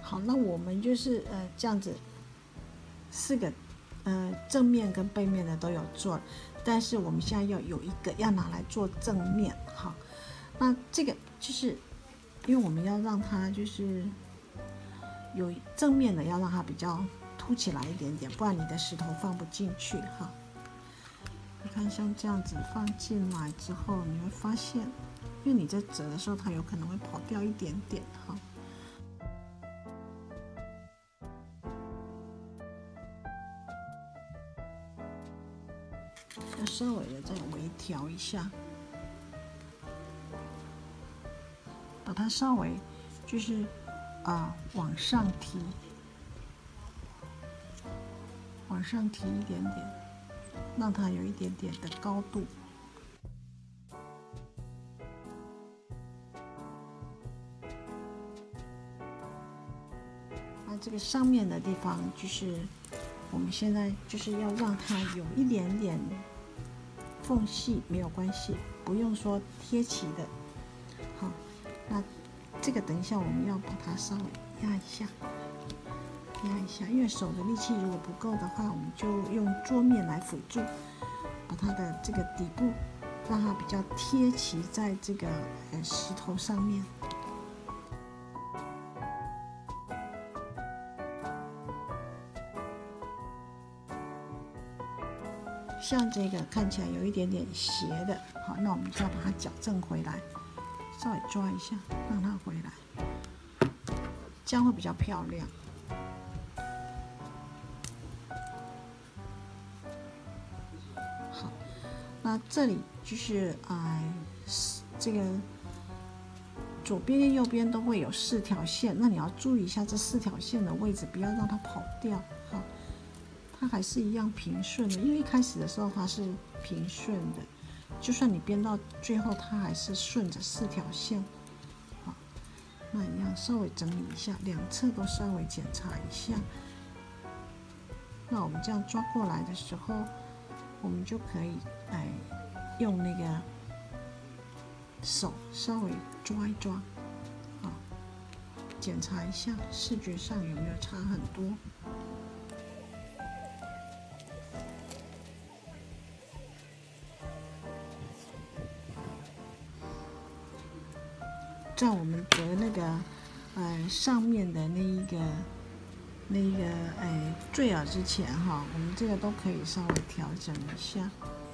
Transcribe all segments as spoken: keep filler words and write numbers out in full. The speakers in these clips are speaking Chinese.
好，那我们就是呃这样子，四个呃正面跟背面的都有做，但是我们现在要有一个要拿来做正面。好，那这个就是因为我们要让它就是有正面的，要让它比较凸起来一点点，不然你的石头放不进去哈。你看像这样子放进来之后，你会发现，因为你在折的时候，它有可能会跑掉一点点哈。要稍微的再微调一下，把它稍微就是啊、呃、往上提，往上提一点点，让它有一点点的高度。那这个上面的地方，就是我们现在就是要让它有一点点缝隙，没有关系，不用说贴齐的。好，那这个等一下我们要把它稍微压一下，压一下，因为手的力气如果不够的话，我们就用桌面来辅助，把它的这个底部让它比较贴齐在这个呃石头上面。像这个看起来有一点点斜的，好，那我们就要把它矫正回来，稍微抓一下，让它回来，这样会比较漂亮。好，那这里就是哎，这个左边跟右边都会有四条线，那你要注意一下这四条线的位置，不要让它跑掉。好。它还是一样平顺的，因为一开始的时候它是平顺的，就算你编到最后，它还是顺着四条线。好，那一样稍微整理一下，两侧都稍微检查一下。那我们这样抓过来的时候，我们就可以来用那个手稍微抓一抓，啊，检查一下视觉上有没有差很多。在我们折那个，呃，上面的那一个、那一个，哎，坠耳之前哈，我们这个都可以稍微调整一下。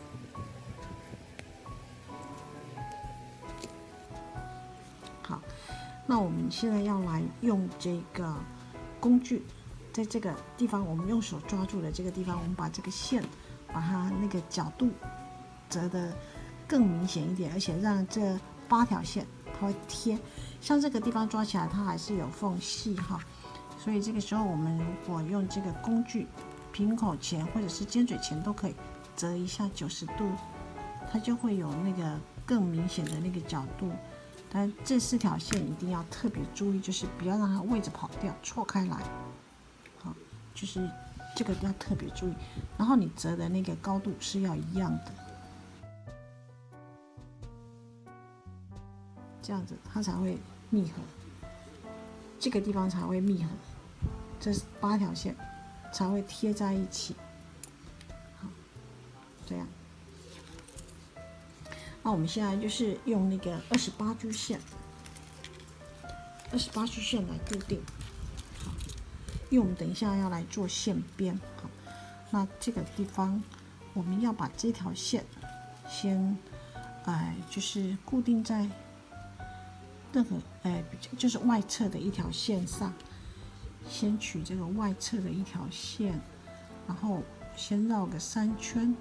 好，那我们现在要来用这个工具，在这个地方，我们用手抓住的这个地方，我们把这个线，把它那个角度折得更明显一点，而且让这八条线。它会贴，像这个地方抓起来，它还是有缝隙哈，所以这个时候我们如果用这个工具，瓶口前或者是尖嘴前都可以折一下九十度，它就会有那个更明显的那个角度。但这四条线一定要特别注意，就是不要让它位置跑掉，错开来。好，就是这个要特别注意。然后你折的那个高度是要一样的。这样子它才会密合，这个地方才会密合，这八条线才会贴在一起。好，这样。那我们现在就是用那个二十八支线，二十八支线来固定。好，因为我们等一下要来做线边。好，那这个地方我们要把这条线先，哎，就是固定在。任何哎，就是外侧的一条线上，先取这个外侧的一条线，然后先绕个三圈。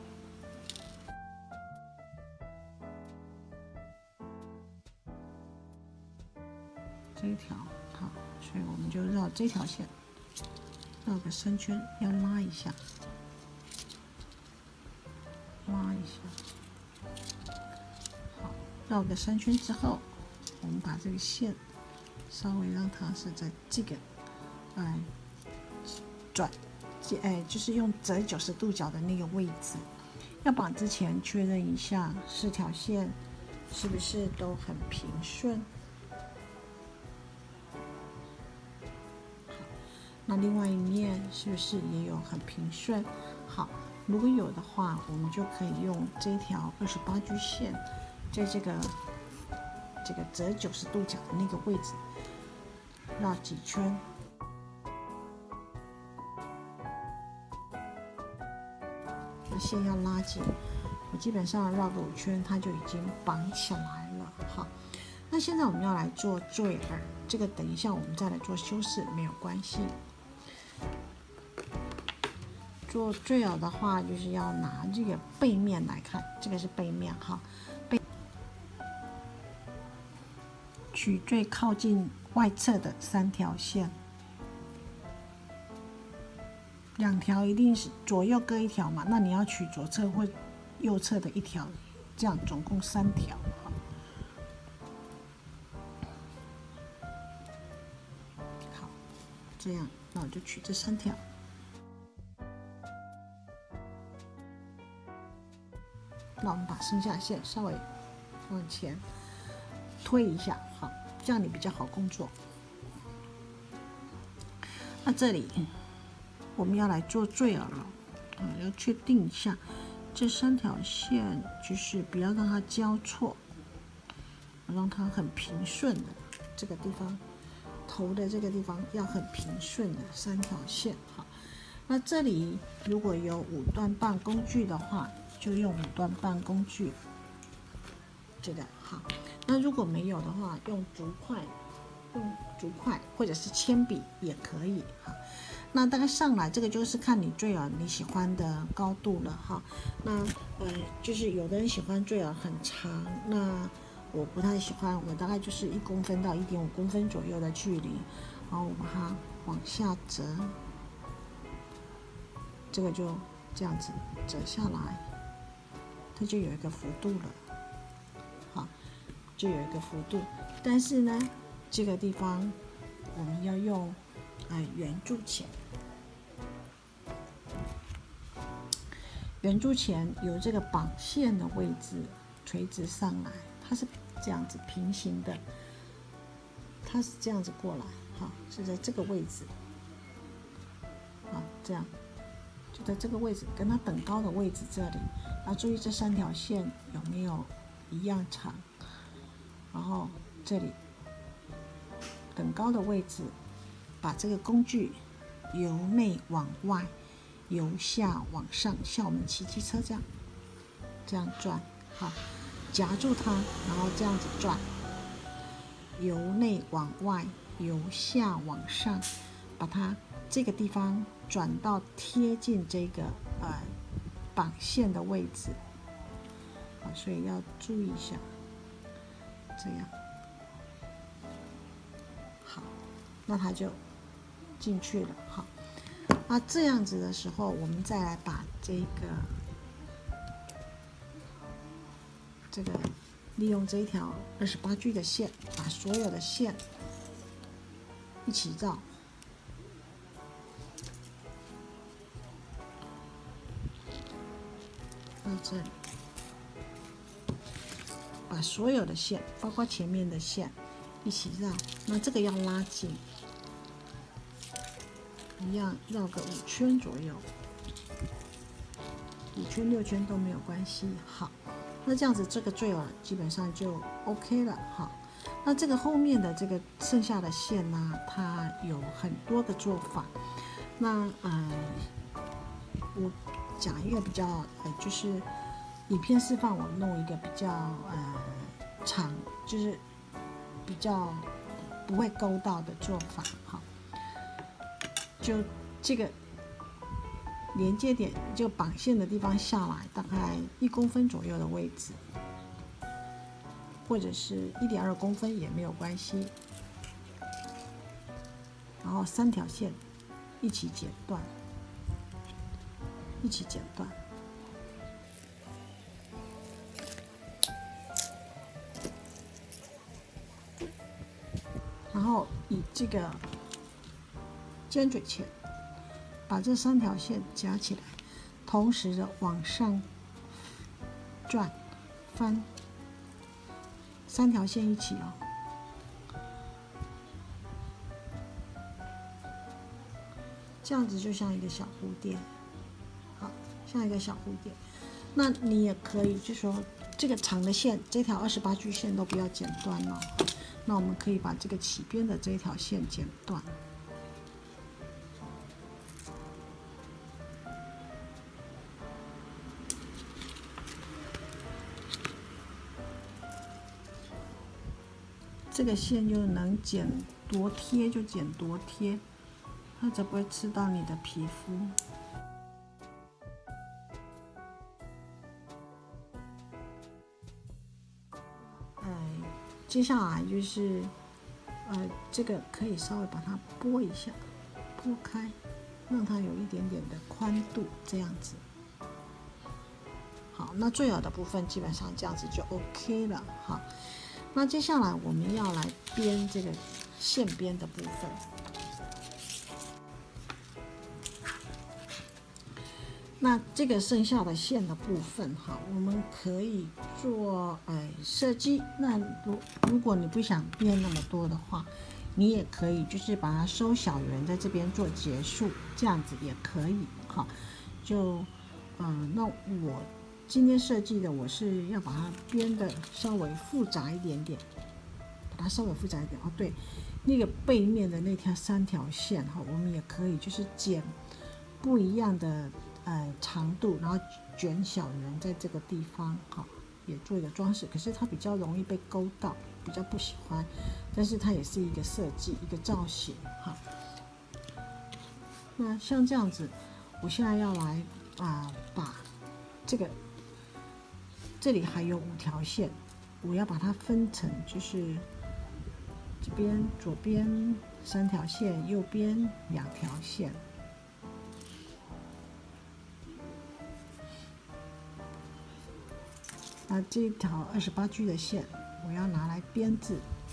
这一条好，所以我们就绕这条线，绕个三圈，要拉一下，拉一下。好，绕个三圈之后。我们把这个线稍微让它是在这个，哎，转，哎，就是用折九十度角的那个位置。要绑之前确认一下四条线是不是都很平顺。 那另外一面是不是也有很平顺？好，如果有的话，我们就可以用这条二十八 G 线，在这个这个折九十度角的那个位置绕几圈。那线要拉紧，我基本上绕个五圈，它就已经绑起来了。好，那现在我们要来做坠耳，这个等一下我们再来做修饰，没有关系。做坠耳的话，就是要拿这个背面来看，这个是背面哈，背取最靠近外侧的三条线，两条一定是左右各一条嘛，那你要取左侧或右侧的一条，这样总共三条。好，这样，那我就取这三条。那我们把剩下的线稍微往前推一下，好，这样你比较好工作。那这里我们要来做坠耳了，啊，要确定一下这三条线，就是不要让它交错，让它很平顺的这个地方，头的这个地方要很平顺的三条线。好，那这里如果有五段半工具的话，就用五段半工具，这个好。那如果没有的话，用竹筷，用竹筷或者是铅笔也可以哈。那大概上来这个就是看你坠耳你喜欢的高度了哈。那呃，就是有的人喜欢坠耳很长，那我不太喜欢，我大概就是一公分到一点五公分左右的距离，然后我把它往下折，这个就这样子折下来。它就有一个幅度了，好，就有一个幅度。但是呢，这个地方我们要用呃圆柱钳，圆柱钳由这个绑线的位置垂直上来，它是这样子平行的，它是这样子过来，好，是在这个位置，好，这样。就在这个位置，跟它等高的位置这里，要注意这三条线有没有一样长。然后这里等高的位置，把这个工具由内往外，由下往上，像我们骑机车这样，这样转，好，夹住它，然后这样子转，由内往外，由下往上，把它这个地方转到贴近这个呃绑线的位置，啊，所以要注意一下，这样，好，那它就进去了，好，那这样子的时候，我们再来把这个这个利用这一条二十八 G 的线，把所有的线一起绕。到这里，把所有的线，包括前面的线，一起绕。那这个要拉紧，一样绕个五圈左右，五圈六圈都没有关系。好，那这样子这个坠耳基本上就 OK 了。好，那这个后面的这个剩下的线呢，它有很多个做法。那呃，我讲一个比较呃，就是影片示范，我弄一个比较呃长，就是比较不会勾到的做法。好，就这个连接点，就绑线的地方下来，大概一公分左右的位置，或者是一点二公分也没有关系。然后三条线一起剪断。一起剪断，然后以这个尖嘴钳把这三条线夹起来，同时的往上转翻，三条线一起哦。 这样子就像一个小蝴蝶，好，像一个小蝴蝶。那你也可以，就说这个长的线，这条二十八句线都不要剪断了。那我们可以把这个起边的这一条线剪断。这个线就能剪多贴就剪多贴，它才不会刺到你的皮肤。呃，接下来就是，呃，这个可以稍微把它拨一下，拨开，让它有一点点的宽度，这样子。好，那最好的部分基本上这样子就 OK 了。好。那接下来我们要来编这个线边的部分。那这个剩下的线的部分，哈，我们可以做哎设计。那如如果你不想编那么多的话，你也可以就是把它收小圆，在这边做结束，这样子也可以。哈，就嗯、呃，那我。今天设计的我是要把它编的稍微复杂一点点，把它稍微复杂一点哦。对，那个背面的那条三条线哈，我们也可以就是剪不一样的呃长度，然后卷小圆在这个地方哈，也做一个装饰。可是它比较容易被勾到，比较不喜欢，但是它也是一个设计，一个造型哈。那像这样子，我现在要来啊、呃、把这个。这里还有五条线，我要把它分成，就是这边左边三条线，右边两条线。那这条二十八句的线，我要拿来编字。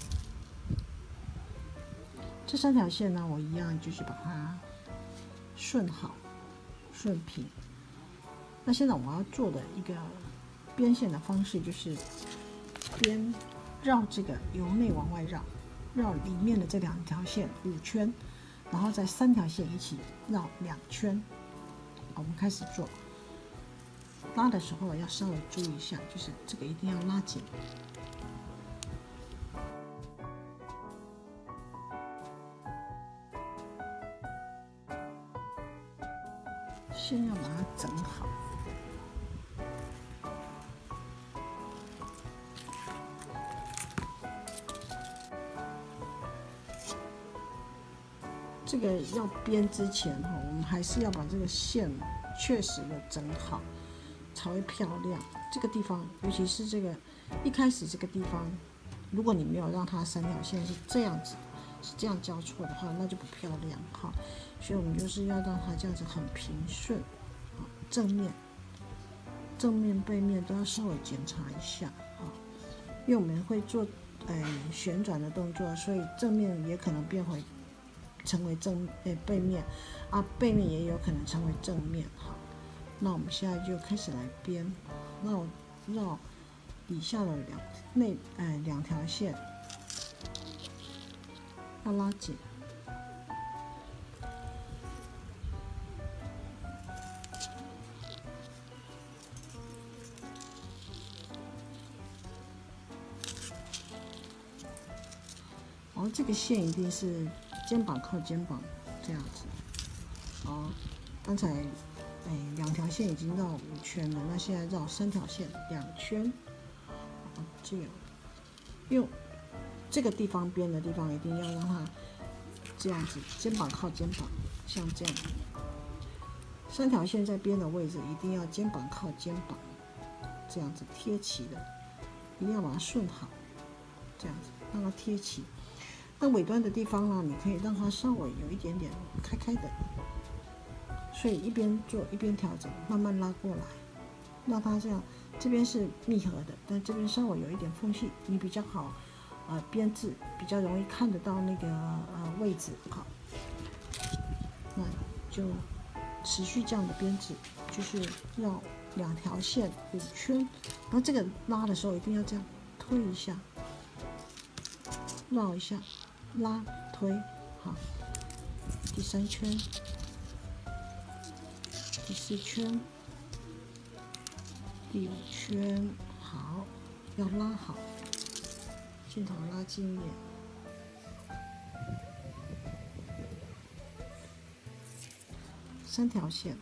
这三条线呢，我一样就是把它顺好、顺平。那现在我要做的一个。编线的方式就是边绕这个由内往外绕，绕里面的这两条线五圈，然后再三条线一起绕两圈。我们开始做，拉的时候要稍微注意一下，就是这个一定要拉紧。先要把它整好。这个要编之前哈，我们还是要把这个线确实的整好，才会漂亮。这个地方，尤其是这个一开始这个地方，如果你没有让它三条线是这样子，是这样交错的话，那就不漂亮哈。所以我们就是要让它这样子很平顺，啊，正面、正面、背面都要稍微检查一下啊，因为我们会做呃旋转的动作，所以正面也可能变回。成为正诶背面啊，背面也有可能成为正面。好，那我们现在就开始来编，绕绕底下的两内呃两条线，要拉紧。然后这个线一定是。肩膀靠肩膀，这样子。好，刚才哎两条线已经绕五圈了，那现在绕三条线两圈。好，这样，用这个地方边的地方一定要让它这样子，肩膀靠肩膀，像这样。三条线在边的位置一定要肩膀靠肩膀，这样子贴齐的，一定要把它顺好，这样子让它贴齐。那尾端的地方呢，你可以让它稍微有一点点开开的，所以一边做一边调整，慢慢拉过来，让它这样，这边是密合的，但这边稍微有一点缝隙，你比较好，呃，编字比较容易看得到那个呃位置，好，那就持续这样的编制，就是绕两条线五圈，然后这个拉的时候一定要这样推一下，绕一下。拉推好，第三圈第四圈，第五圈，好，要拉好，线头拉近一点，三条线，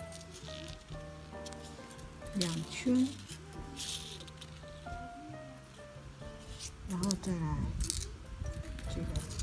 两圈，然后再来这个。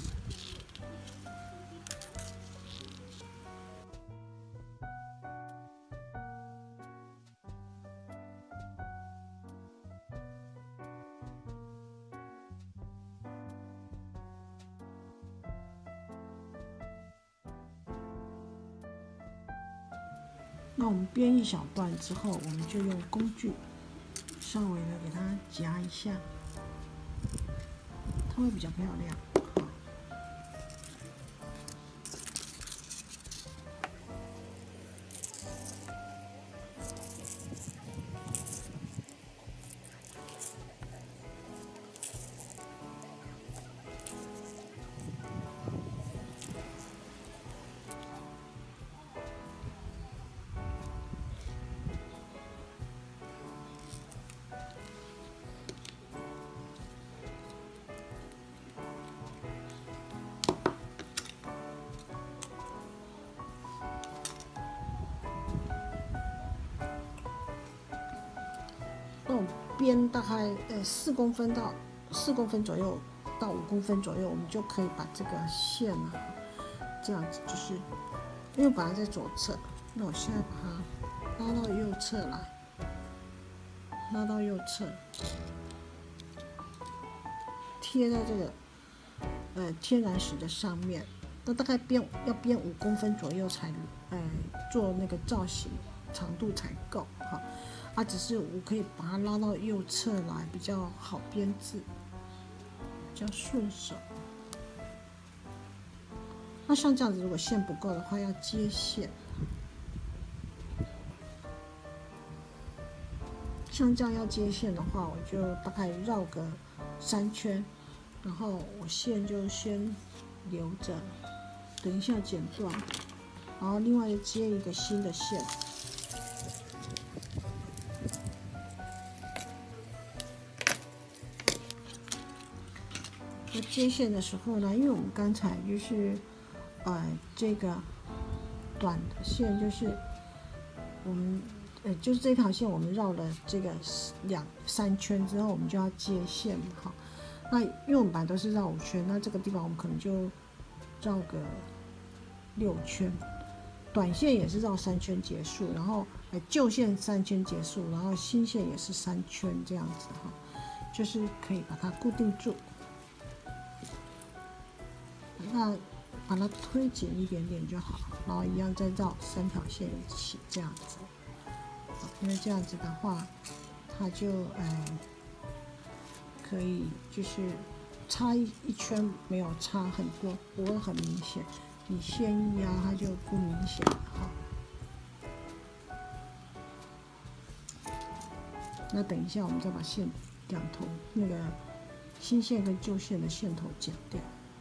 那我们编一小段之后，我们就用工具稍微的给它夹一下，它会比较漂亮。那我编大概呃四公分到四公分左右到五公分左右，我们就可以把这个线啊这样子，就是因为本来在左侧，那我现在把它拉到右侧来，拉到右侧，贴在这个呃天然石的上面。那大概编要编五公分左右才呃做那个造型长度才够哈。啊，只是我可以把它拉到右侧来，比较好编字，比较顺手。那像这样子，如果线不够的话，要接线。像这样要接线的话，我就大概绕个三圈，然后我线就先留着，等一下剪断，然后另外就接一个新的线。那接线的时候呢，因为我们刚才就是，呃，这个短的线就是我们，呃，就是这条线我们绕了这个两三圈之后，我们就要接线嘛，哈。那因为我们本来都是绕五圈，那这个地方我们可能就绕个六圈，短线也是绕三圈结束，然后呃旧线三圈结束，然后新线也是三圈这样子哈，就是可以把它固定住。那把它推紧一点点就好，然后一样再绕三条线一起这样子，因为这样子的话，它就呃可以就是差一一圈没有差很多，不会很明显。你线一压它就不明显了哈。那等一下我们再把线两头那个新线跟旧线的线头剪掉。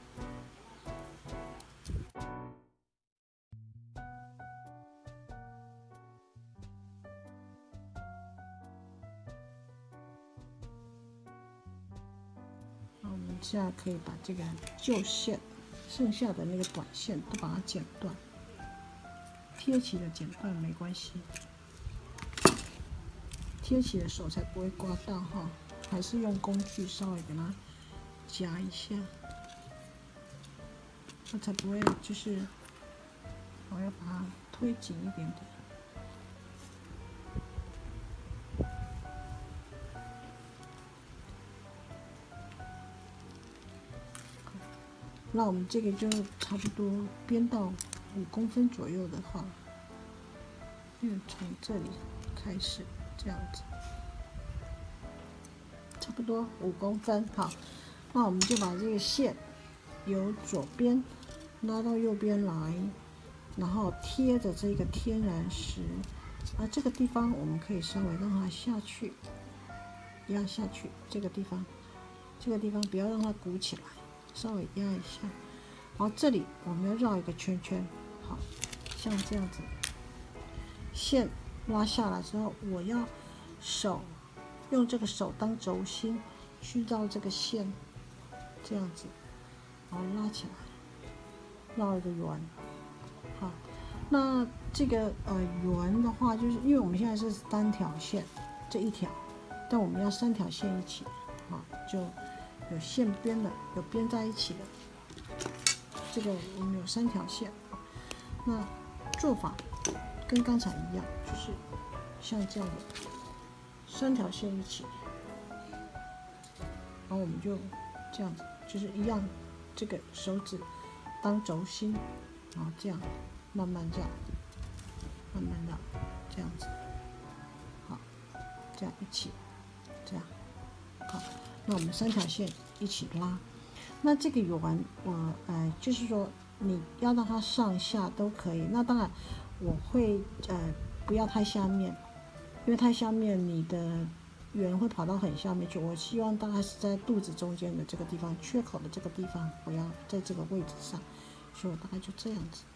现在可以把这个旧线剩下的那个短线都把它剪断，贴起的剪断没关系，贴起的手才不会刮到哈。还是用工具稍微给它夹一下，它才不会就是我要把它推紧一点点。那我们这个就差不多编到五公分左右的话，嗯，从这里开始这样子，差不多五公分。好，那我们就把这个线由左边拉到右边来，然后贴着这个天然石，啊，这个地方我们可以稍微让它下去，压下去这个地方，这个地方不要让它鼓起来。稍微压一下，然后这里我们要绕一个圈圈，好像这样子， 线拉下来之后，我要手用这个手当轴心去绕这个线，这样子，然后拉起来，绕一个圆。好，那这个呃圆的话，就是因为我们现在是单条线，这一条，但我们要三条线一起，啊，就有线编的，有编在一起的。这个我们有三条线，那做法跟刚才一样，就是像这样的三条线一起，然后我们就这样子，就是一样，这个手指当轴心，然后这样慢慢绕，慢慢绕，这样子，好，这样一起，这样，好，那我们三条线一起拉。那这个圆，我呃，就是说你要让它上下都可以。那当然，我会呃不要太下面，因为太下面你的圆会跑到很下面去。我希望大概是在肚子中间的这个地方，缺口的这个地方，我要在这个位置上，所以我大概就这样子，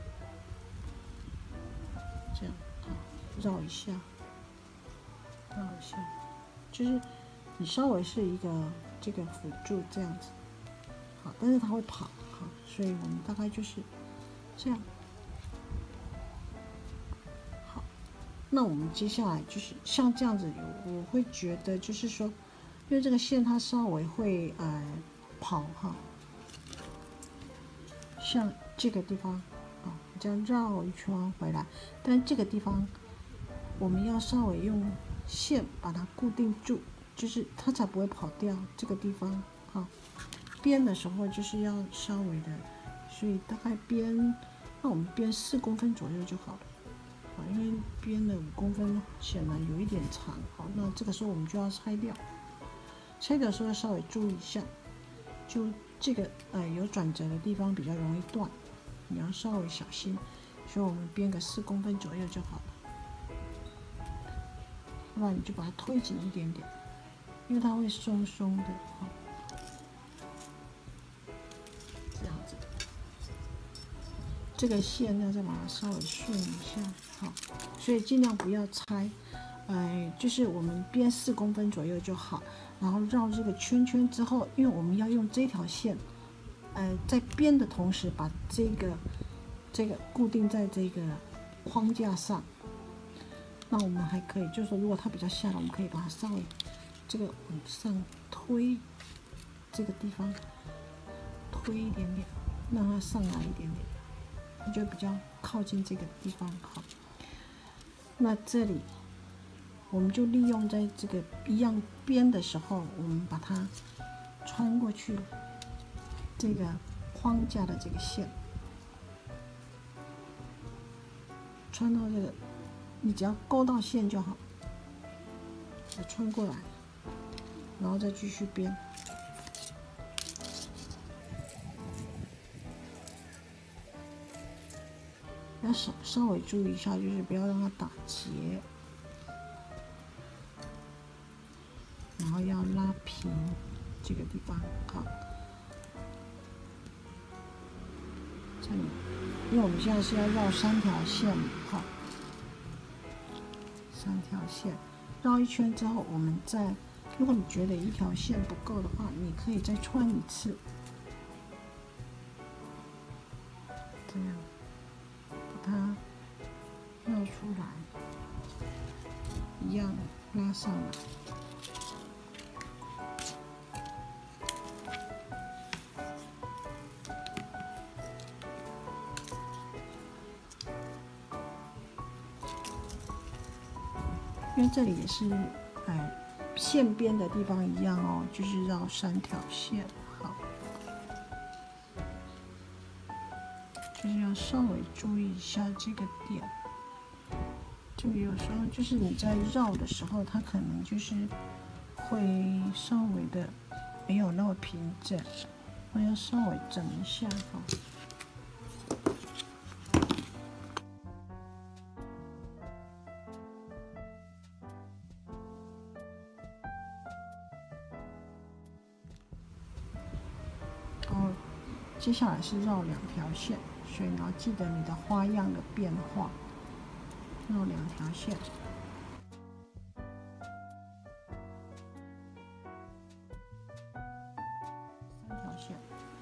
这样好，绕一下，绕一下，就是你稍微是一个这个辅助这样子。好，但是它会跑，好，所以我们大概就是这样。好，那我们接下来就是像这样子，我会觉得就是说，因为这个线它稍微会呃跑哈，像这个地方啊，这样绕一圈回来，但这个地方我们要稍微用线把它固定住，就是它才不会跑掉。这个地方哈。编的时候就是要稍微的，所以大概编，那我们编四公分左右就好了，啊，因为编了五公分显然有一点长，好，那这个时候我们就要拆掉，拆掉的时候要稍微注意一下，就这个呃有转折的地方比较容易断，你要稍微小心，所以我们编个四公分左右就好了，不然你就把它推紧一点点，因为它会松松的，好。这个线要再把它稍微顺一下，好，所以尽量不要拆，呃，就是我们编四公分左右就好，然后绕这个圈圈之后，因为我们要用这条线，呃，在编的同时把这个这个固定在这个框架上，那我们还可以，就是说如果它比较下来，我们可以把它稍微这个往上推，这个地方推一点点，让它上来一点点。就比较靠近这个地方好，那这里我们就利用在这个一样编的时候，我们把它穿过去这个框架的这个线，穿到这个，你只要勾到线就好，再穿过来，然后再继续编。要稍稍微注意一下，就是不要让它打结，然后要拉平这个地方，好，这里，因为我们现在是要绕三条线，好，三条线绕一圈之后，我们再，如果你觉得一条线不够的话，你可以再穿一次，这样。它绕出来，一样拉上来。因为这里也是，哎，线边的地方一样哦，就是绕三条线，好。就是要稍微注意一下这个点，就有时候就是你在绕的时候，它可能就是会稍微的没有那么平整，我要稍微整一下哈。然后接下来是绕两条线。所以你要记得你的花样的变化。 绕两条线，三条线。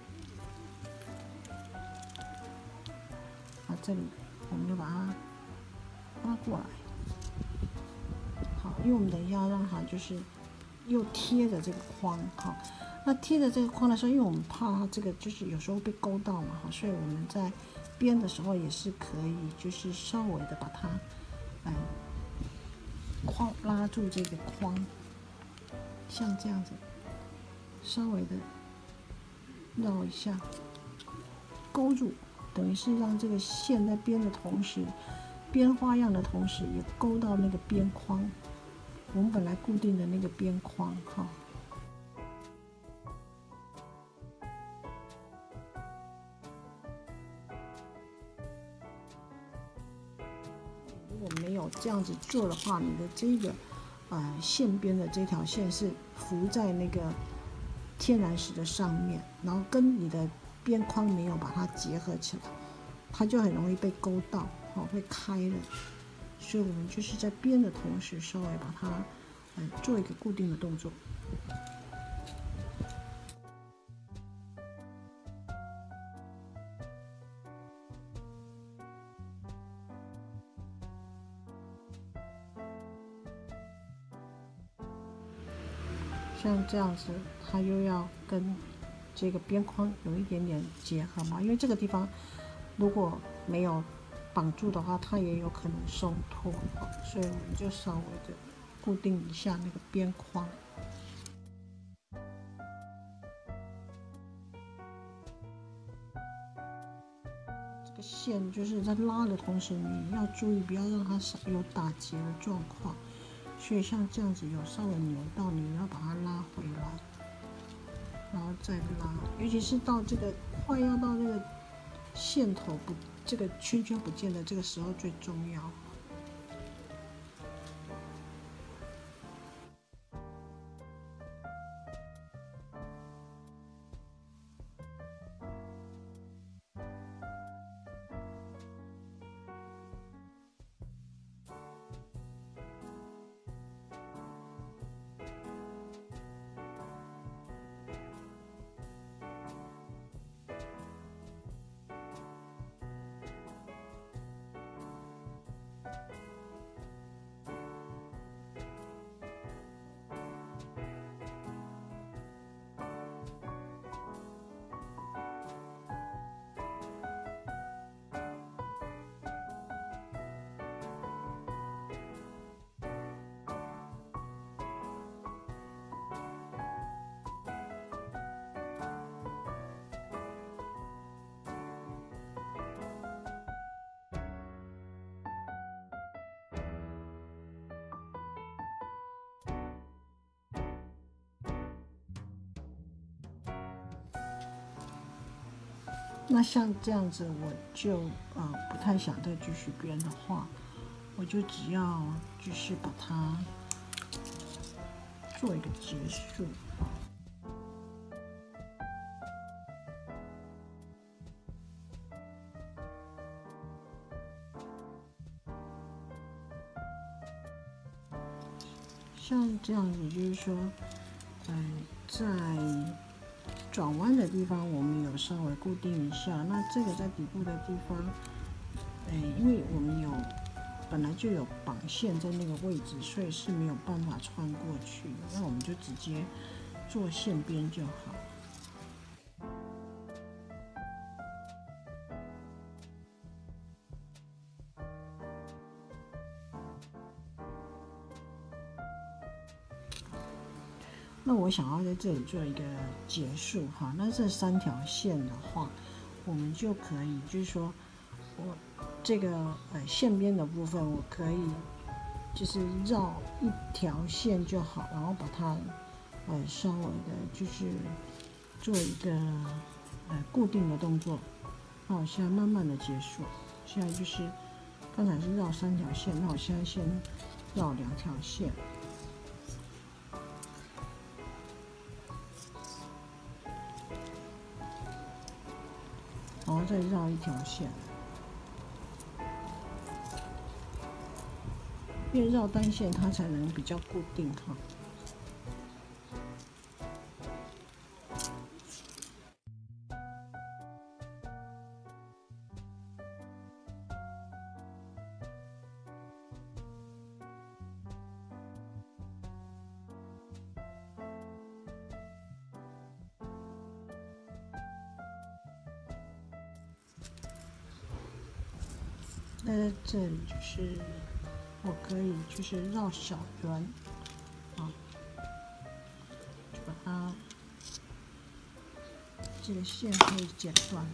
啊，这里我们就把它拉过来。好，因为我们等一下要让它就是又贴着这个框，哈。那贴着这个框的时候，因为我们怕它这个就是有时候被勾到嘛，哈，所以我们在编的时候也是可以，就是稍微的把它，哎，框拉住这个框，像这样子，稍微的绕一下，勾住，等于是让这个线在编的同时，编花样的同时，也勾到那个边框，我们本来固定的那个边框，哈。如果没有这样子做的话，你的这个呃线边的这条线是浮在那个天然石的上面，然后跟你的边框没有把它结合起来，它就很容易被勾到，哦，会开了。所以我们就是在编的同时，稍微把它呃做一个固定的动作。像这样子，它又要跟这个边框有一点点结合嘛，因为这个地方如果没有绑住的话，它也有可能松脱，所以我们就稍微的固定一下那个边框。这个线就是在拉的同时，你要注意不要让它有打结的状况。所以像这样子有稍微扭到，你要把它拉回来，然后再拉，尤其是到这个快要到这个线头不，这个圈圈不见的这个时候最重要。那像这样子，我就呃不太想再继续编的话，我就只要就是把它做一个结束。像这样子，就是说，嗯、呃，在转弯的地方，我们有稍微固定一下。那这个在底部的地方，哎，因为我们有本来就有绑线在那个位置，所以是没有办法穿过去的。那我们就直接做线边就好。那我想要在这里做一个结束哈，那这三条线的话，我们就可以就是说，我这个呃线边的部分，我可以就是绕一条线就好，然后把它呃稍微的就是做一个呃固定的动作。那我现在慢慢的结束，现在就是刚才是绕三条线，那我现在先绕两条线。然后再绕一条线， 越绕单线它才能比较固定哈。那在这里就是我可以就是绕小圆，啊，就把它这个线可以剪断。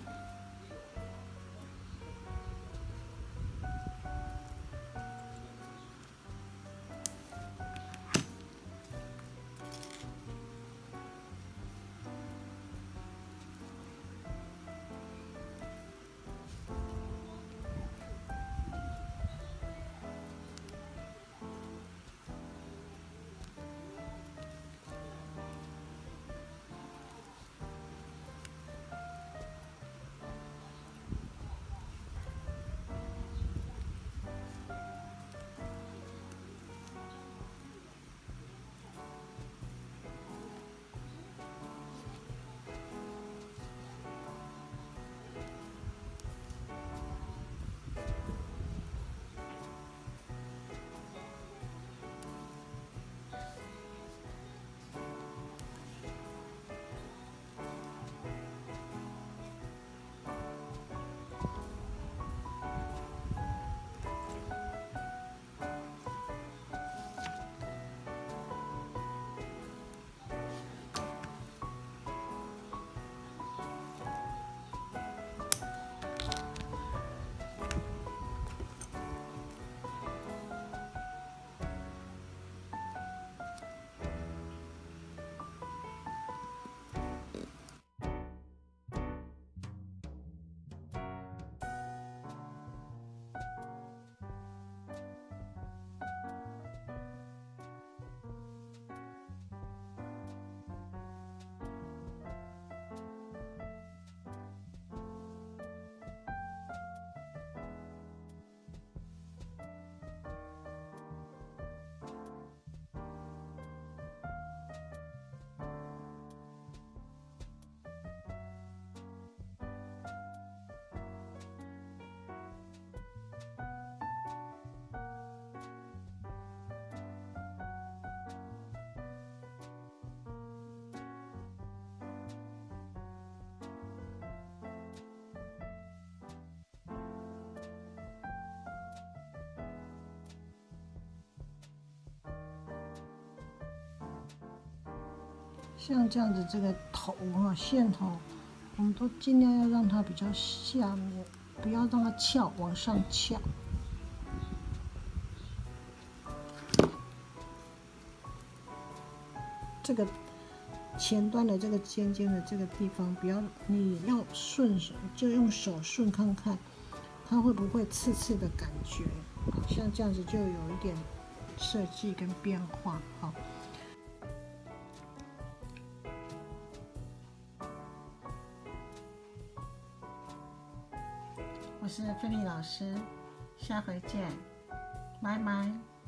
像这样子，这个头啊，线头，我们都尽量要让它比较下面，不要让它翘，往上翘。这个前端的这个尖尖的这个地方，不要，你要顺手，就用手顺看看，它会不会刺刺的感觉？像这样子就有一点设计跟变化，好。我是菲利老师，下回见，拜拜。